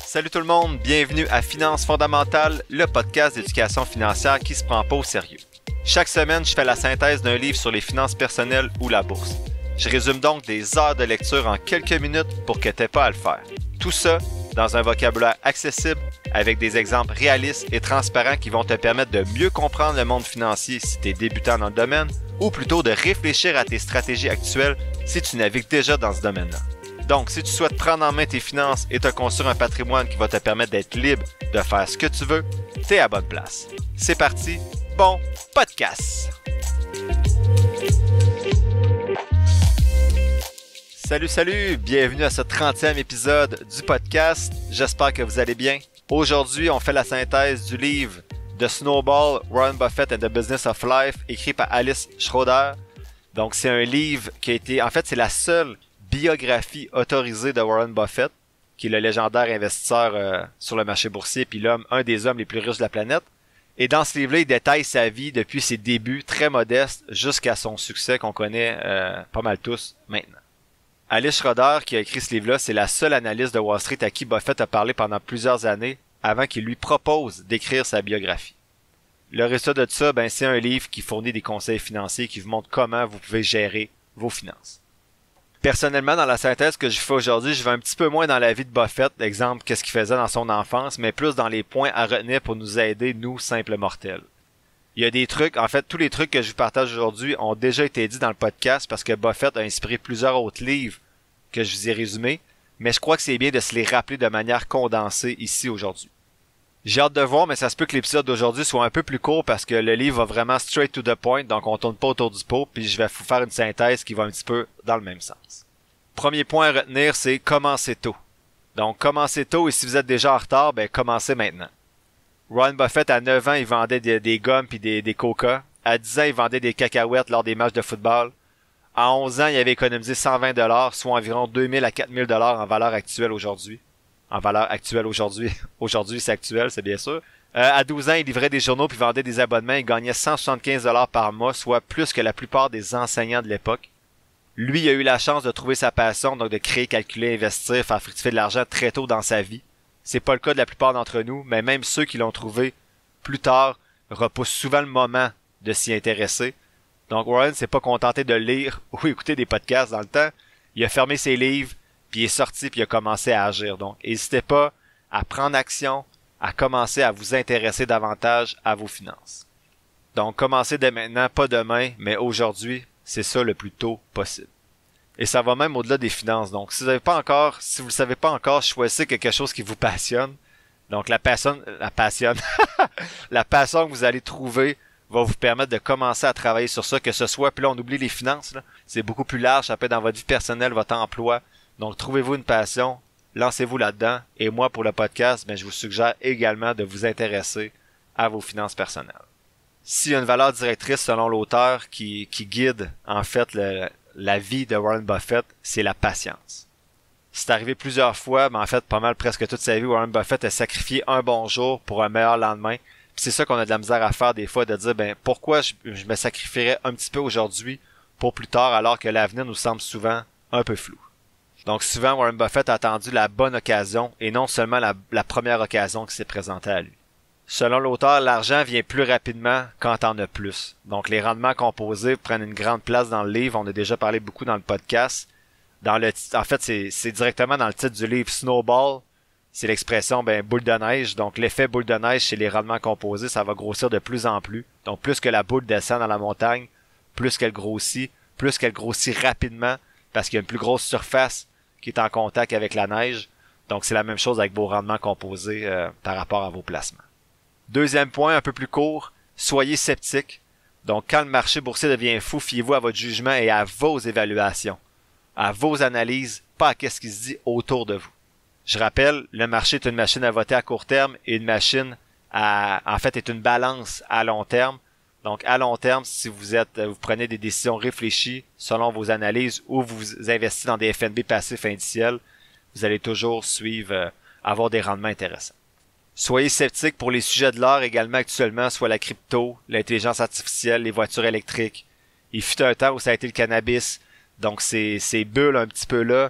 Salut tout le monde, bienvenue à Finances fondamentales, le podcast d'éducation financière qui se prend pas au sérieux. Chaque semaine, je fais la synthèse d'un livre sur les finances personnelles ou la bourse. Je résume donc des heures de lecture en quelques minutes pour que t'aies pas à le faire. Tout ça dans un vocabulaire accessible avec des exemples réalistes et transparents qui vont te permettre de mieux comprendre le monde financier si tu es débutant dans le domaine ou plutôt de réfléchir à tes stratégies actuelles si tu navigues déjà dans ce domaine-là. Donc, si tu souhaites prendre en main tes finances et te construire un patrimoine qui va te permettre d'être libre de faire ce que tu veux, t'es à la bonne place. C'est parti, bon podcast! Salut, bienvenue à ce 30e épisode du podcast. J'espère que vous allez bien. Aujourd'hui, on fait la synthèse du livre The Snowball, Warren Buffett and the Business of Life, écrit par Alice Schroeder. Donc, c'est un livre qui a été, en fait, c'est la seule biographie autorisée de Warren Buffett, qui est le légendaire investisseur sur le marché boursier, puis un des hommes les plus riches de la planète. Et dans ce livre-là, il détaille sa vie depuis ses débuts très modestes jusqu'à son succès qu'on connaît pas mal tous maintenant. Alice Schroeder, qui a écrit ce livre-là, c'est la seule analyste de Wall Street à qui Buffett a parlé pendant plusieurs années avant qu'il lui propose d'écrire sa biographie. Le résultat de tout ça, c'est un livre qui fournit des conseils financiers qui vous montre comment vous pouvez gérer vos finances. Personnellement, dans la synthèse que je fais aujourd'hui, je vais un petit peu moins dans la vie de Buffett, exemple, qu'est-ce qu'il faisait dans son enfance, mais plus dans les points à retenir pour nous aider, nous, simples mortels. Il y a des trucs, en fait, tous les trucs que je vous partage aujourd'hui ont déjà été dits dans le podcast parce que Buffett a inspiré plusieurs autres livres que je vous ai résumés, mais je crois que c'est bien de se les rappeler de manière condensée ici aujourd'hui. J'ai hâte de voir, mais ça se peut que l'épisode d'aujourd'hui soit un peu plus court parce que le livre va vraiment straight to the point, donc on tourne pas autour du pot, puis je vais vous faire une synthèse qui va un petit peu dans le même sens. Premier point à retenir, c'est commencer tôt. Donc commencez tôt et si vous êtes déjà en retard, commencez maintenant. Warren Buffett, à 9 ans, il vendait des gommes puis des coca. À 10 ans, il vendait des cacahuètes lors des matchs de football. À 11 ans, il avait économisé 120$, soit environ 2000 à 4000$ en valeur actuelle aujourd'hui. En valeur actuelle aujourd'hui. Aujourd'hui, c'est actuel, c'est bien sûr. À 12 ans, il livrait des journaux puis vendait des abonnements. Il gagnait 175$ par mois, soit plus que la plupart des enseignants de l'époque. Lui, il a eu la chance de trouver sa passion, donc de créer, calculer, investir, faire fructifier de l'argent très tôt dans sa vie. C'est pas le cas de la plupart d'entre nous, mais même ceux qui l'ont trouvé plus tard repoussent souvent le moment de s'y intéresser. Donc Warren s'est pas contenté de lire ou écouter des podcasts dans le temps. Il a fermé ses livres, puis il est sorti, puis il a commencé à agir. Donc, n'hésitez pas à prendre action, à commencer à vous intéresser davantage à vos finances. Donc, commencez dès maintenant, pas demain, mais aujourd'hui, c'est ça le plus tôt possible. Et ça va même au-delà des finances. Donc, si vous le savez pas encore, choisissez quelque chose qui vous passionne. Donc, la passion que vous allez trouver va vous permettre de commencer à travailler sur ça, que ce soit, puis là, on oublie les finances, là. C'est beaucoup plus large, ça peut être dans votre vie personnelle, votre emploi. Donc, trouvez-vous une passion, lancez-vous là-dedans. Et moi, pour le podcast, je vous suggère également de vous intéresser à vos finances personnelles. S'il y a une valeur directrice selon l'auteur qui guide, en fait, la vie de Warren Buffett, c'est la patience. C'est arrivé plusieurs fois, mais en fait, pas mal presque toute sa vie, Warren Buffett a sacrifié un bon jour pour un meilleur lendemain. Puis c'est ça qu'on a de la misère à faire des fois, de dire, pourquoi je me sacrifierais un petit peu aujourd'hui pour plus tard, alors que l'avenir nous semble souvent un peu flou. Donc souvent, Warren Buffett a attendu la bonne occasion et non seulement la première occasion qui s'est présentée à lui. Selon l'auteur, l'argent vient plus rapidement quand t'en as plus. Donc les rendements composés prennent une grande place dans le livre. On a déjà parlé beaucoup dans le podcast. En fait, c'est directement dans le titre du livre Snowball. C'est l'expression boule de neige. Donc l'effet boule de neige chez les rendements composés, ça va grossir de plus en plus. Donc plus que la boule descend dans la montagne, plus qu'elle grossit rapidement parce qu'il y a une plus grosse surface qui est en contact avec la neige. Donc c'est la même chose avec vos rendements composés par rapport à vos placements. Deuxième point, un peu plus court, soyez sceptique. Donc quand le marché boursier devient fou, fiez-vous à votre jugement et à vos évaluations, à vos analyses, pas à ce qui se dit autour de vous. Je rappelle, le marché est une machine à voter à court terme et une machine est une balance à long terme. Donc à long terme, si vous prenez des décisions réfléchies selon vos analyses ou vous investissez dans des FNB passifs indiciels, vous allez toujours avoir des rendements intéressants. Soyez sceptiques pour les sujets de l'art également actuellement, soit la crypto, l'intelligence artificielle, les voitures électriques. Il fut un temps où ça a été le cannabis, donc ces bulles un petit peu là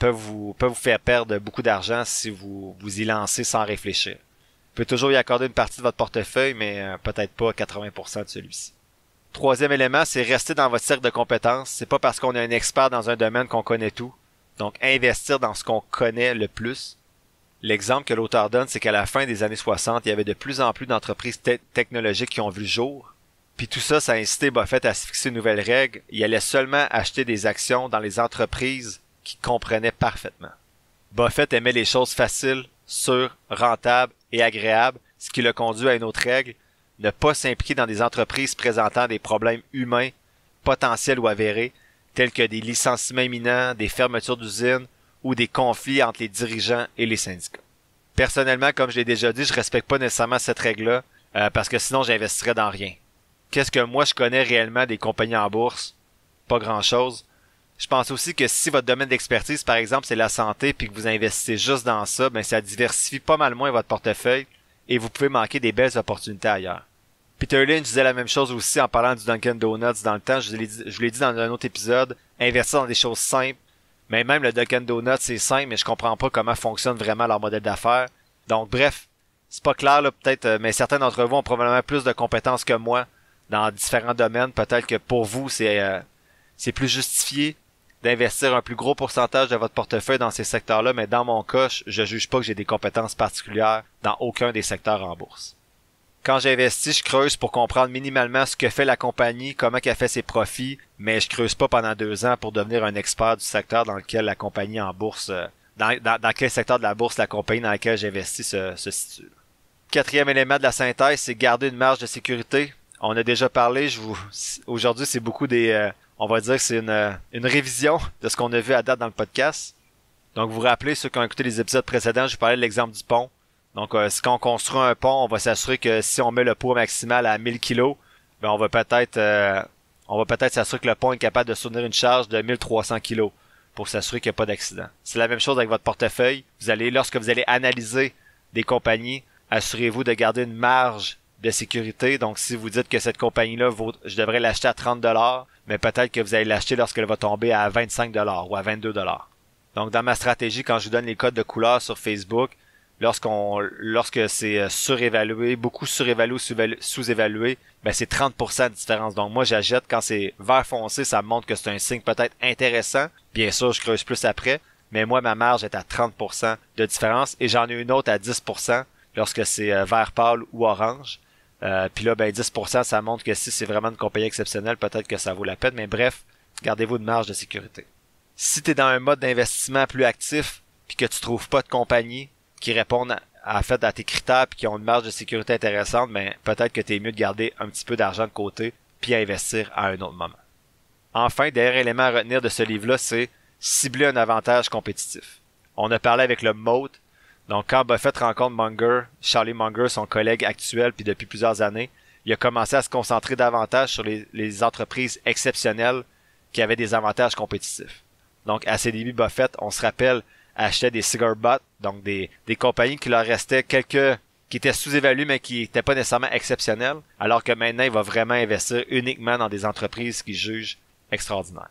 peuvent vous faire perdre beaucoup d'argent si vous y lancez sans réfléchir. Vous pouvez toujours y accorder une partie de votre portefeuille, mais peut-être pas 80% de celui-ci. Troisième élément, c'est rester dans votre cercle de compétences. C'est pas parce qu'on est un expert dans un domaine qu'on connaît tout. Donc, investir dans ce qu'on connaît le plus. L'exemple que l'auteur donne, c'est qu'à la fin des années 60, il y avait de plus en plus d'entreprises technologiques qui ont vu le jour. Puis tout ça, ça a incité Buffett à se fixer une nouvelle règle. Il allait seulement acheter des actions dans les entreprises qu'il comprenait parfaitement. Buffett aimait les choses faciles, sûres, rentables et agréables, ce qui l'a conduit à une autre règle, ne pas s'impliquer dans des entreprises présentant des problèmes humains, potentiels ou avérés, tels que des licenciements imminents, des fermetures d'usines ou des conflits entre les dirigeants et les syndicats. Personnellement, comme je l'ai déjà dit, je respecte pas nécessairement cette règle-là, parce que sinon j'investirais dans rien. Qu'est-ce que moi je connais réellement des compagnies en bourse? Pas grand-chose. Je pense aussi que si votre domaine d'expertise, par exemple, c'est la santé, puis que vous investissez juste dans ça, ben ça diversifie pas mal moins votre portefeuille et vous pouvez manquer des belles opportunités ailleurs. Peter Lynch disait la même chose aussi en parlant du Dunkin' Donuts dans le temps. Je vous l'ai dit dans un autre épisode. Investir dans des choses simples. Mais même le Dunkin' Donuts, c'est simple, mais je comprends pas comment fonctionne vraiment leur modèle d'affaires. Donc, bref, c'est pas clair, là, peut-être, mais certains d'entre vous ont probablement plus de compétences que moi dans différents domaines. Peut-être que pour vous, c'est plus justifié d'investir un plus gros pourcentage de votre portefeuille dans ces secteurs-là, mais dans mon cas, je juge pas que j'ai des compétences particulières dans aucun des secteurs en bourse. Quand j'investis, je creuse pour comprendre minimalement ce que fait la compagnie, comment qu'elle fait ses profits, mais je creuse pas pendant 2 ans pour devenir un expert du secteur dans lequel la compagnie en bourse, dans quel secteur de la bourse la compagnie dans laquelle j'investis se situe. Quatrième élément de la synthèse, c'est garder une marge de sécurité. On a déjà parlé, aujourd'hui c'est beaucoup on va dire que c'est une révision de ce qu'on a vu à date dans le podcast. Donc vous vous rappelez, ceux qui ont écouté les épisodes précédents, je vous parlais de l'exemple du pont. Donc, quand on construit un pont, on va s'assurer que si on met le poids maximal à 1000 kg, ben on va peut-être s'assurer que le pont est capable de soutenir une charge de 1300 kg pour s'assurer qu'il n'y a pas d'accident. C'est la même chose avec votre portefeuille. Lorsque vous allez analyser des compagnies, assurez-vous de garder une marge de sécurité. Donc, si vous dites que cette compagnie-là, je devrais l'acheter à 30$, mais peut-être que vous allez l'acheter lorsqu'elle va tomber à 25$ ou à 22$. Donc, dans ma stratégie, quand je vous donne les codes de couleur sur Facebook, lorsque c'est surévalué, beaucoup surévalué ou sous-évalué, ben c'est 30% de différence. Donc moi j'achète quand c'est vert foncé, ça me montre que c'est un signe peut-être intéressant. Bien sûr, je creuse plus après, mais moi ma marge est à 30% de différence et j'en ai une autre à 10% lorsque c'est vert pâle ou orange. Puis là, ben 10%, ça montre que si c'est vraiment une compagnie exceptionnelle, peut-être que ça vaut la peine, mais bref, gardez-vous une marge de sécurité. Si tu es dans un mode d'investissement plus actif, puis que tu trouves pas de compagnie qui répondent à tes critères puis qui ont une marge de sécurité intéressante, mais peut-être que tu es mieux de garder un petit peu d'argent de côté puis investir à un autre moment. Enfin, dernier élément à retenir de ce livre-là, c'est cibler un avantage compétitif. On a parlé avec le moat. Donc, quand Buffett rencontre Munger, Charlie Munger, son collègue actuel, puis depuis plusieurs années, il a commencé à se concentrer davantage sur les entreprises exceptionnelles qui avaient des avantages compétitifs. Donc, à ses débuts, Buffett, on se rappelle, achetait des cigar butts, donc des compagnies qui leur restaient qui étaient sous-évaluées mais qui n'étaient pas nécessairement exceptionnelles, alors que maintenant il va vraiment investir uniquement dans des entreprises qu'il juge extraordinaires.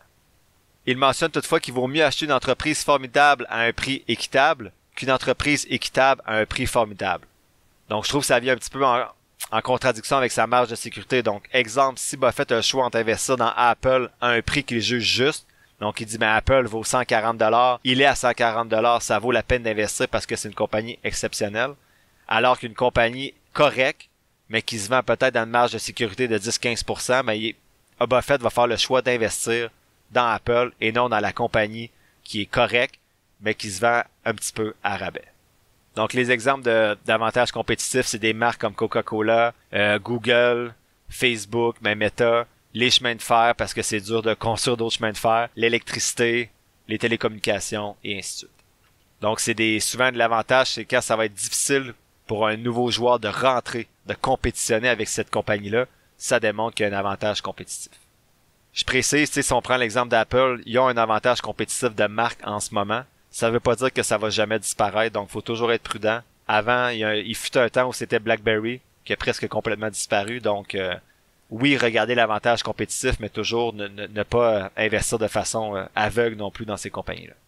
Il mentionne toutefois qu'il vaut mieux acheter une entreprise formidable à un prix équitable qu'une entreprise équitable à un prix formidable. Donc je trouve que ça vient un petit peu en contradiction avec sa marge de sécurité. Donc exemple, si Buffett a le choix entre investir dans Apple à un prix qu'il juge juste, donc, il dit, mais Apple vaut 140$. Il est à 140$. Ça vaut la peine d'investir parce que c'est une compagnie exceptionnelle. Alors qu'une compagnie correcte, mais qui se vend peut-être dans une marge de sécurité de 10-15%, mais Buffett va faire le choix d'investir dans Apple et non dans la compagnie qui est correcte, mais qui se vend un petit peu à rabais. Donc, les exemples d'avantages compétitifs, c'est des marques comme Coca-Cola, Google, Facebook, mais Meta, les chemins de fer parce que c'est dur de construire d'autres chemins de fer, l'électricité, les télécommunications et ainsi de suite. Donc souvent de l'avantage, c'est quand ça va être difficile pour un nouveau joueur de rentrer, de compétitionner avec cette compagnie-là, ça démontre qu'il y a un avantage compétitif. Je précise, si on prend l'exemple d'Apple, ils ont un avantage compétitif de marque en ce moment. Ça veut pas dire que ça va jamais disparaître, donc faut toujours être prudent. Avant, il fut un temps où c'était BlackBerry, qui a presque complètement disparu, donc oui, regardez l'avantage compétitif, mais toujours ne pas investir de façon aveugle non plus dans ces compagnies-là.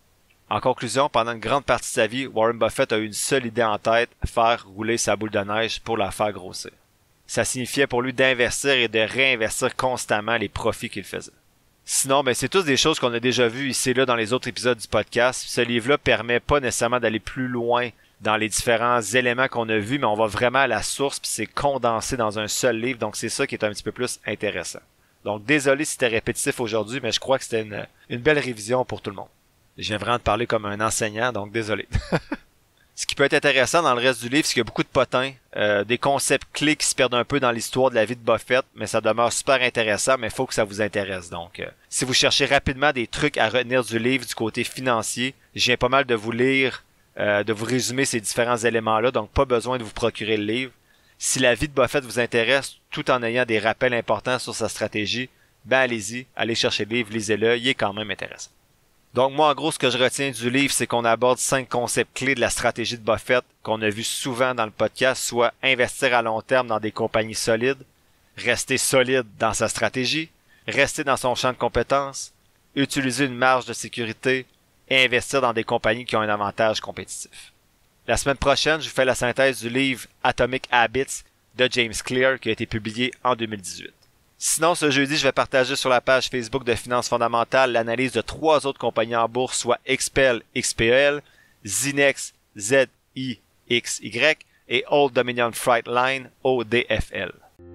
En conclusion, pendant une grande partie de sa vie, Warren Buffett a eu une seule idée en tête, faire rouler sa boule de neige pour la faire grossir. Ça signifiait pour lui d'investir et de réinvestir constamment les profits qu'il faisait. Sinon, c'est tous des choses qu'on a déjà vues ici et là dans les autres épisodes du podcast. Ce livre-là permet pas nécessairement d'aller plus loin dans les différents éléments qu'on a vus, mais on va vraiment à la source puis c'est condensé dans un seul livre, donc c'est ça qui est un petit peu plus intéressant. Donc désolé si c'était répétitif aujourd'hui, mais je crois que c'était une belle révision pour tout le monde. Je viens vraiment de parler comme un enseignant, donc désolé. Ce qui peut être intéressant dans le reste du livre, c'est qu'il y a beaucoup de potins, des concepts clés qui se perdent un peu dans l'histoire de la vie de Buffett, mais ça demeure super intéressant, mais il faut que ça vous intéresse. Donc, si vous cherchez rapidement des trucs à retenir du livre du côté financier, je viens pas mal de vous lire, de vous résumer ces différents éléments-là, donc pas besoin de vous procurer le livre. Si la vie de Buffett vous intéresse, tout en ayant des rappels importants sur sa stratégie, allez-y, allez chercher le livre, lisez-le, il est quand même intéressant. Donc moi, en gros, ce que je retiens du livre, c'est qu'on aborde 5 concepts clés de la stratégie de Buffett qu'on a vu souvent dans le podcast, soit investir à long terme dans des compagnies solides, rester solide dans sa stratégie, rester dans son champ de compétences, utiliser une marge de sécurité et investir dans des compagnies qui ont un avantage compétitif. La semaine prochaine, je vous fais la synthèse du livre Atomic Habits de James Clear qui a été publié en 2018. Sinon, ce jeudi, je vais partager sur la page Facebook de Finances fondamentales l'analyse de 3 autres compagnies en bourse, soit XPEL, XPEL, Zinex, ZIXY et Old Dominion Freight Line, ODFL.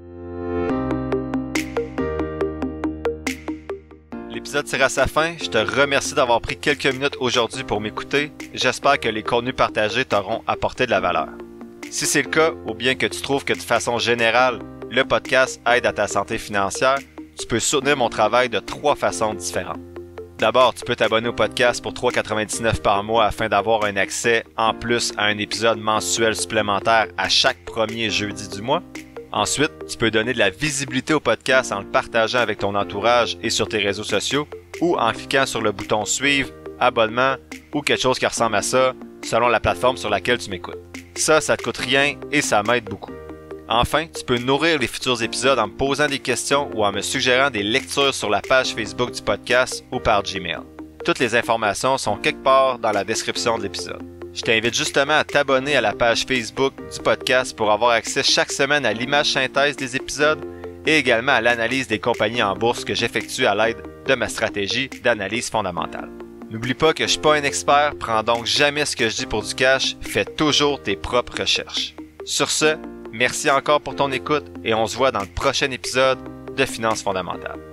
L'épisode tire à sa fin. Je te remercie d'avoir pris quelques minutes aujourd'hui pour m'écouter. J'espère que les contenus partagés t'auront apporté de la valeur. Si c'est le cas, ou bien que tu trouves que de façon générale, le podcast aide à ta santé financière, tu peux soutenir mon travail de 3 façons différentes. D'abord, tu peux t'abonner au podcast pour 3,99 par mois afin d'avoir un accès en plus à un épisode mensuel supplémentaire à chaque premier jeudi du mois. Ensuite, tu peux donner de la visibilité au podcast en le partageant avec ton entourage et sur tes réseaux sociaux ou en cliquant sur le bouton suivre, abonnement ou quelque chose qui ressemble à ça selon la plateforme sur laquelle tu m'écoutes. Ça te coûte rien et ça m'aide beaucoup. Enfin, tu peux nourrir les futurs épisodes en me posant des questions ou en me suggérant des lectures sur la page Facebook du podcast ou par Gmail. Toutes les informations sont quelque part dans la description de l'épisode. Je t'invite justement à t'abonner à la page Facebook du podcast pour avoir accès chaque semaine à l'image synthèse des épisodes et également à l'analyse des compagnies en bourse que j'effectue à l'aide de ma stratégie d'analyse fondamentale. N'oublie pas que je suis pas un expert, prends donc jamais ce que je dis pour du cash, fais toujours tes propres recherches. Sur ce, merci encore pour ton écoute et on se voit dans le prochain épisode de Finances fondamentales.